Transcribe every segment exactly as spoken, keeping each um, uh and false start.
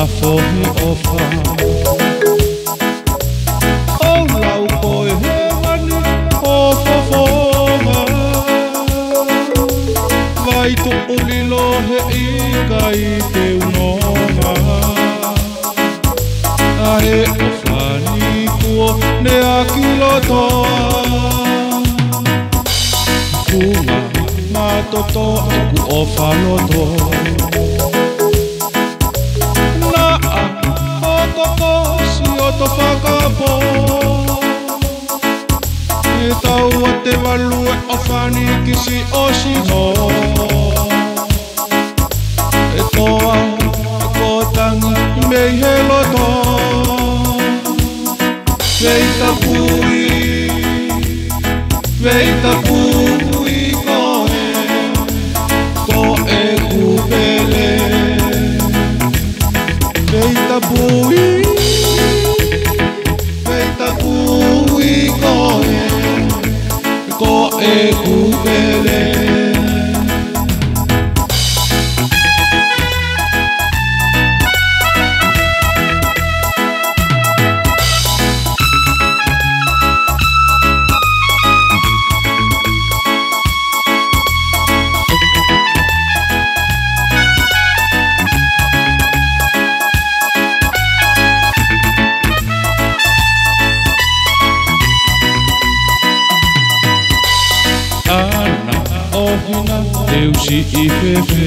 la fohi ofa o lau koe he mani ofa foha vai to ulilo he ika i te unonga a he ofa ni kuo ne a kilotoa kuma matoto e ku ofa loto to whakapo e tau a te walu e ofani kisi o sino e toa e kotangi mei he loto veita pui veita pui koe to e kupele veita pui ko e kubele Teusi i fefe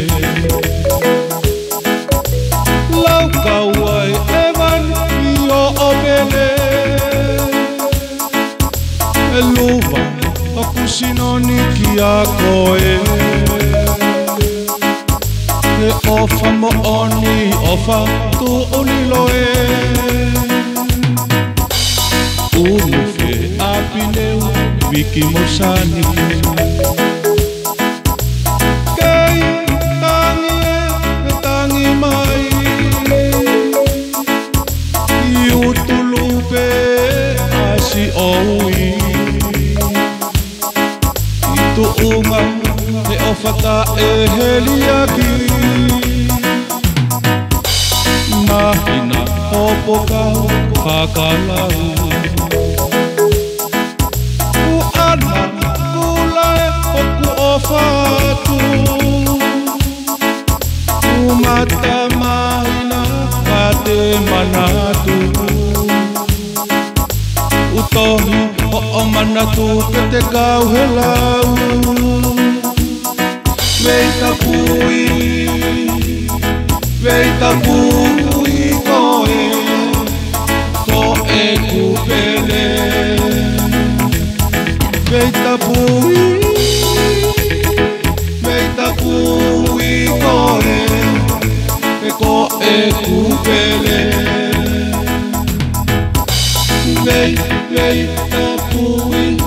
lau kauai e mani o opele e luva o kusinoni ki a koe e ofa mo oni ofa tu uniloe unu fe apineu wiki mosani Oui I tu unga e ofata e heliaki Mahina hopoka whakalau U ana kulae hoku ofatu U mata mahina kate manatu Utohi o o manatu ke te kau he lau Veita pui, veita pui koe Ko e kupele Veita pui, veita pui koe Ko e kupele Veita pui